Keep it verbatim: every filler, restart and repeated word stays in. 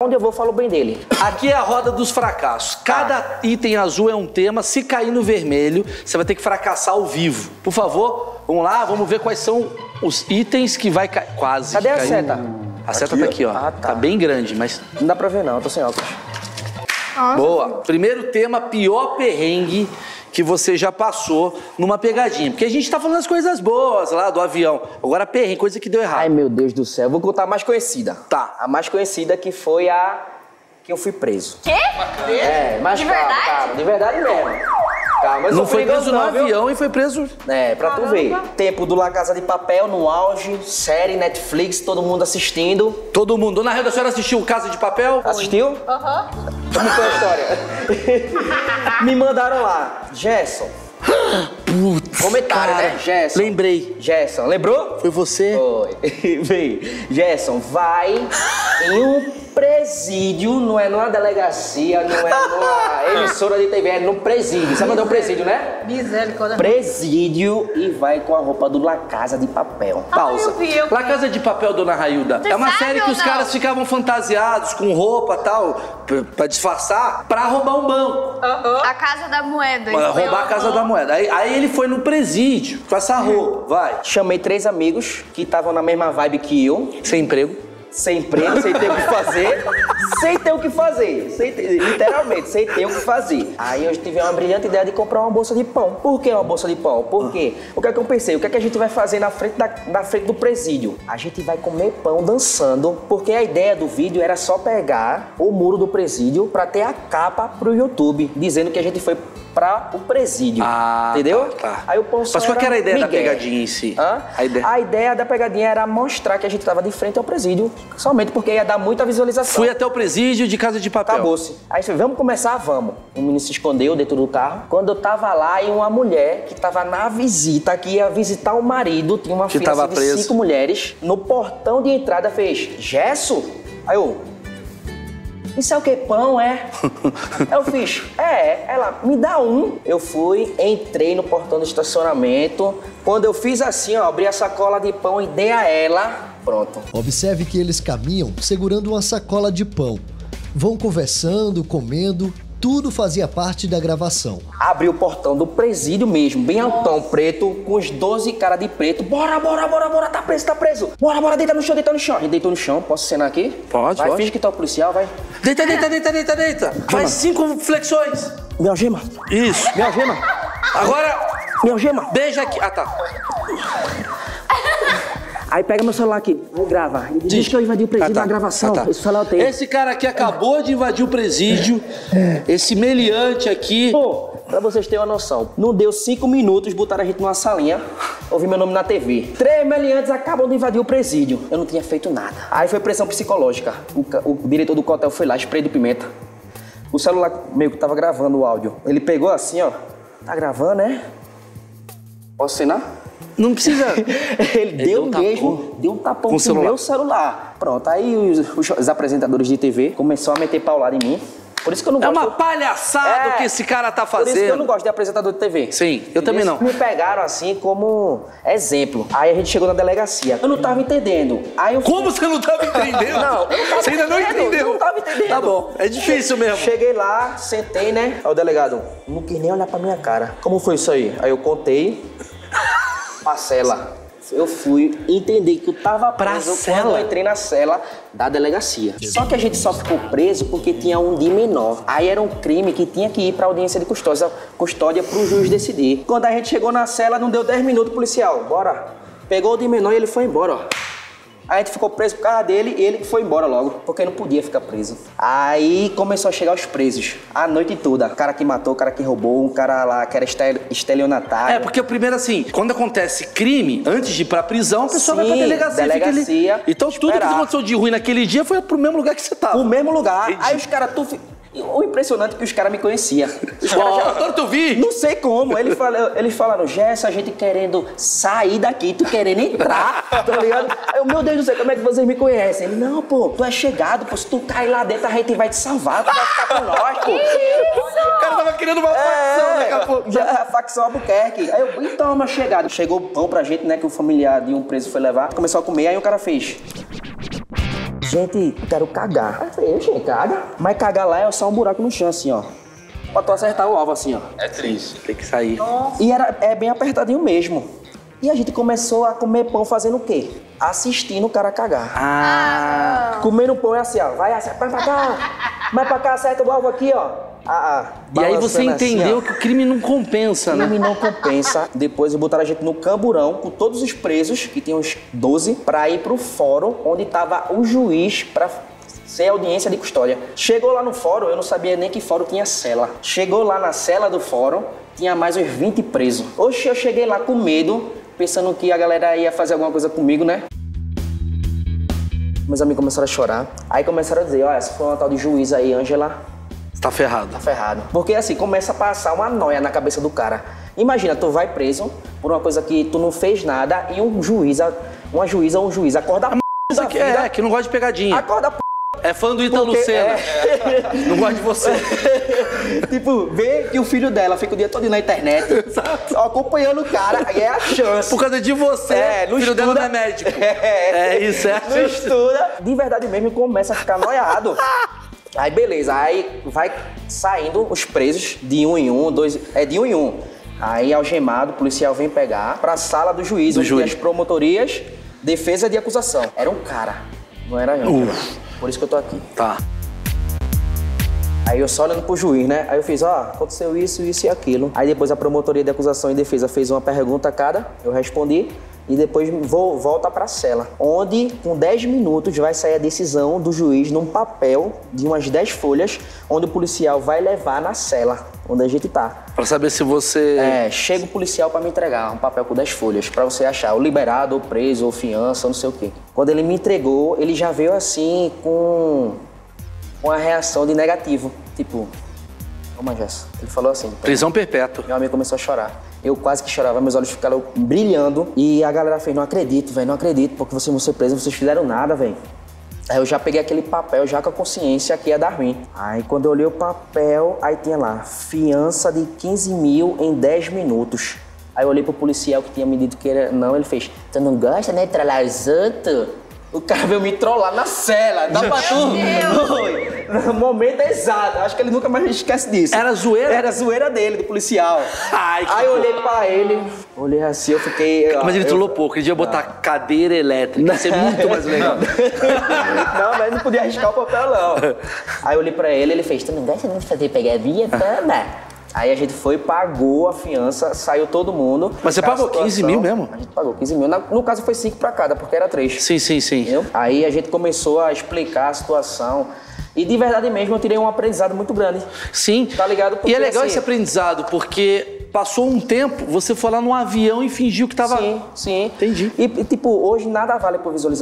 Onde eu vou, eu falo bem dele. Aqui é a roda dos fracassos. Cada ah. item azul é um tema. Se cair no vermelho, você vai ter que fracassar ao vivo. Por favor, vamos lá, vamos ver quais são os itens que vai cair. Quase. Cadê a caiu. seta? A seta aqui? Tá aqui, ó. Ah, tá. Tá bem grande, mas... Não dá pra ver, não. Eu tô sem óculos. Nossa. Boa. Primeiro tema, pior perrengue que você já passou numa pegadinha. Porque a gente tá falando as coisas boas lá do avião. Agora perrengue, coisa que deu errado. Ai, meu Deus do céu. Eu vou contar a mais conhecida. Tá. A mais conhecida que foi a... que eu fui preso. Quê? É, mas de calma, verdade? calma. De verdade mesmo. Calma, mas não foi preso no não, avião viu? E foi preso... É, pra Caramba. tu ver. Tempo do La Casa de Papel no auge, série, Netflix, todo mundo assistindo. Todo mundo. Dona Hilda, a senhora assistiu Casa de Papel? Assistiu? Aham. Como foi a história? Me mandaram lá. Gerson. Putz, Comentário, cara, né? Gerson. Lembrei. Gerson, lembrou? Foi você? Foi. Vem. Gerson, vai em um presídio, não é numa delegacia, não é numa emissora de T V, é no presídio. Sabe onde é o presídio, né? Misericórdia. Presídio e vai com a roupa do La Casa de Papel. Pausa. Ah, eu vi, eu vi. La Casa de Papel, Dona Railda, Você é uma sabe série que ou os não? caras ficavam fantasiados com roupa e tal, pra, pra disfarçar, pra roubar um banco. Uhum. A Casa da Moeda. Pra roubar a Casa da Moeda. Aí, aí ele foi no presídio com essa roupa, vai. Chamei três amigos que estavam na mesma vibe que eu. Sem emprego. Sem emprego, sem ter o que fazer. Sem ter o que fazer. Sem ter, literalmente, sem ter o que fazer. Aí eu tive uma brilhante ideia de comprar uma bolsa de pão. Por que uma bolsa de pão? Por quê? O que é que eu pensei? O que é que a gente vai fazer na frente, da, na frente do presídio? A gente vai comer pão dançando, porque a ideia do vídeo era só pegar o muro do presídio pra ter a capa pro YouTube, dizendo que a gente foi pra o presídio. Ah, entendeu? Tá, tá. Aí o povo Mas qual que era a ideia Miguel. da pegadinha em si? Hã? A ideia. A ideia da pegadinha era mostrar que a gente tava de frente ao presídio, somente porque ia dar muita visualização. Fui até o presídio de Casa de Papel. Acabou-se. Aí você, vamos começar? Vamos. O menino se escondeu dentro do carro. Quando eu tava lá, e uma mulher que tava na visita, que ia visitar o marido, tinha uma Que fila tava assim, de preso. cinco mulheres, no portão de entrada fez, Gesso? Aí eu, isso é o que? Pão, é? Eu fiz, é. Ela, me dá um. Eu fui, entrei no portão do estacionamento. Quando eu fiz assim, ó, abri a sacola de pão e dei a ela, pronto. Observe que eles caminham segurando uma sacola de pão. Vão conversando, comendo, tudo fazia parte da gravação. Abri o portão do presídio mesmo, bem altão, preto, com os doze caras de preto. Bora, bora, bora, bora, tá preso, tá preso. Bora, bora, deita no chão, deita no chão. A gente deitou no chão, posso cenar aqui? Pode, vai, pode. Finge que tá o policial, vai. Deita, deita, deita, deita, deita. Faz cinco flexões. Me algema. Isso. Me algema. Agora, Me algema. beija aqui. Ah, tá. Aí pega meu celular aqui, aí grava. E diz que eu invadi o presídio Ah, tá. na gravação. Ah, tá. Esse celular eu tenho. Esse cara aqui acabou de invadir o presídio. Esse meliante aqui. Pô, pra vocês terem uma noção, não deu cinco minutos, botaram a gente numa salinha, ouvi meu nome na T V. Três meliantes acabam de invadir o presídio. Eu não tinha feito nada. Aí foi pressão psicológica. O, ca- o diretor do hotel foi lá, spray de pimenta. O celular meio que tava gravando o áudio. Ele pegou assim, ó. Tá gravando, né? Posso assinar? Não precisa. Ele deu deu um mesmo, tapão. deu um tapão Com com o o celular. meu celular. Pronto, aí os, os- os apresentadores de T V começaram a meter paulada em mim. Por isso que eu não É gosto... uma palhaçada É, o que esse cara tá Por isso que eu fazendo. não gosto de apresentador de T V. Sim, eu também Eles não. me pegaram assim como exemplo. Aí a gente chegou na delegacia. Eu não tava entendendo. Aí eu Como você não tava entendendo? Não, eu não tava Você ainda não entendendo, entendeu? eu não tava entendendo. Tá bom, é difícil mesmo. Cheguei lá, sentei, né? Aí o delegado, não quis nem olhar pra minha cara. Como foi isso aí? Aí eu contei. Parcela. Eu fui entender que eu tava preso Pra quando eu cela? entrei na cela da delegacia. Só que a gente só ficou preso porque tinha um de menor. Aí era um crime que tinha que ir pra audiência de custódia, custódia pro juiz decidir. Quando a gente chegou na cela, não deu dez minutos, policial, bora. Pegou o de menor e ele foi embora, ó. A gente ficou preso por causa dele e ele que foi embora logo, porque não podia ficar preso. Aí começou a chegar os presos, a noite toda. O cara que matou, o cara que roubou, um cara lá que era estel- estelionatário. É, porque o primeiro assim, quando acontece crime, antes de ir pra prisão, a pessoa vai pra Sim, delegacia. fica ali. delegacia, Então tudo esperar. que aconteceu de ruim naquele dia foi pro mesmo lugar que você tava. O mesmo lugar. Entendi. Aí os caras... Tu... fi- O impressionante é que os caras me conheciam. Os Ó, caras já... agora tu vi. Não sei como. Eles falaram, eles falaram, Jessa, a gente querendo sair daqui, tu querendo entrar, tá ligado? Aí eu, meu Deus do céu, como é que vocês me conhecem? Ele, não, pô, tu é chegado, pô, se tu cair lá dentro, a gente vai te salvar, tu vai ficar com nós, pô. O cara tava querendo uma facção daqui a pouco. já, a facção Albuquerque. Aí eu, então, uma chegada. Chegou pão pra gente, né, que o familiar de um preso foi levar. Começou a comer, aí o cara fez... gente, eu quero cagar. Aí eu falei, gente, caga. Mas cagar lá é só um buraco no chão, assim, ó. Pra tu acertar o alvo, assim, ó. É triste. Tem que sair. E era, é bem apertadinho mesmo. E a gente começou a comer pão fazendo o quê? Assistindo o cara cagar. Ah. Comendo pão é assim, ó. Vai, acerta, vai pra cá. Vai pra cá, acerta o alvo aqui, ó. Ah, ah, E aí você balançando entendeu assim, que o crime não compensa, ó. né? Crime não compensa. Depois botaram a gente no camburão com todos os presos, que tinha uns doze, pra ir pro fórum onde tava o juiz pra ser audiência de custódia. Chegou lá no fórum, eu não sabia nem que fórum tinha cela. Chegou lá na cela do fórum, tinha mais uns vinte presos. Oxe, eu cheguei lá com medo, pensando que a galera ia fazer alguma coisa comigo, né? Meus amigos começaram a chorar. Aí começaram a dizer, ó, essa foi uma tal de juiz aí, Ângela, Você tá ferrado. tá ferrado. Porque assim, começa a passar uma noia na cabeça do cara. Imagina, tu vai preso por uma coisa que tu não fez nada e um juiz, uma juíza ou um juiz acorda a p... Isso da aqui vida, é, que não gosta de pegadinha. acorda a p... É fã do Ítalo Porque- Lucena. é. Não gosta de você. Tipo, vê que o filho dela fica o dia todo na internet, acompanhando o cara, aí é a chance. Por causa de você, É, não o filho dela não estuda. é médico. É, É isso, é a não estuda. De verdade mesmo, começa a ficar noiado. Aí beleza, aí vai saindo os presos de um em um, dois, é de um em um. Aí algemado, o policial vem pegar pra sala do juiz, Do onde júri. tem as promotorias, defesa de acusação. Era um cara, não era eu. Uf. Por isso que eu tô aqui. Tá. Aí eu só olhando pro juiz, né? Aí eu fiz, ó, aconteceu isso, isso e aquilo. Aí depois a promotoria de acusação e defesa fez uma pergunta a cada, eu respondi. E depois vou, volta pra cela, onde com dez minutos vai sair a decisão do juiz num papel de umas dez folhas, onde o policial vai levar na cela, onde a gente tá. Pra saber se você... É, chega o policial pra me entregar um papel com dez folhas, pra você achar ou liberado, ou preso, ou fiança, ou não sei o quê. Quando ele me entregou, ele já veio assim com uma reação de negativo, tipo, ô Jéssica, ele falou assim, Prisão perpétua. meu amigo começou a chorar. Eu quase que chorava, meus olhos ficaram brilhando. E a galera fez, não acredito, velho, não acredito, porque vocês vão ser presos, vocês fizeram nada, velho. Aí eu já peguei aquele papel, já com a consciência que ia dar ruim. Aí quando eu olhei o papel, aí tinha lá, fiança de quinze mil em dez minutos. Aí eu olhei pro policial que tinha me dito que era, não, ele fez, tu não gosta, né, de trollar os outros? O cara veio me trollar na cela, dá pra tu? Foi. No momento exato, acho que ele nunca mais esquece disso. Era zoeira? Era zoeira dele, do policial. Ai, que Aí eu olhei pra ele, olhei assim, eu fiquei... Mas ele eu... trollou pouco, ele devia botar cadeira elétrica, ia ser muito mais legal. Não, mas não podia arriscar o papel, não. Aí eu olhei pra ele, ele fez, tu não gosta de fazer pegadinha? Toma. Aí a gente foi, pagou a fiança, saiu todo mundo. Mas você Aquela pagou quinze mil mesmo? A gente pagou quinze mil. Na- No caso foi cinco pra cada, porque era três. Sim, sim, sim. Entendeu? Aí a gente começou a explicar a situação. E de verdade mesmo eu tirei um aprendizado muito grande. Sim. Tá ligado? Porque, E é legal assim, esse aprendizado, porque passou um tempo, você foi lá num avião e fingiu que tava... Sim, sim. Entendi. E, e, tipo, hoje nada vale por visualização.